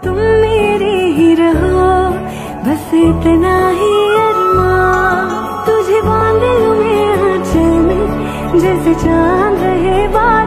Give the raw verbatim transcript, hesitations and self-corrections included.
तुम मेरे ही रहो, बस इतना ही अरमान। तुझे बांध लूं मैं आंचल में, जैसे चांद रहे बार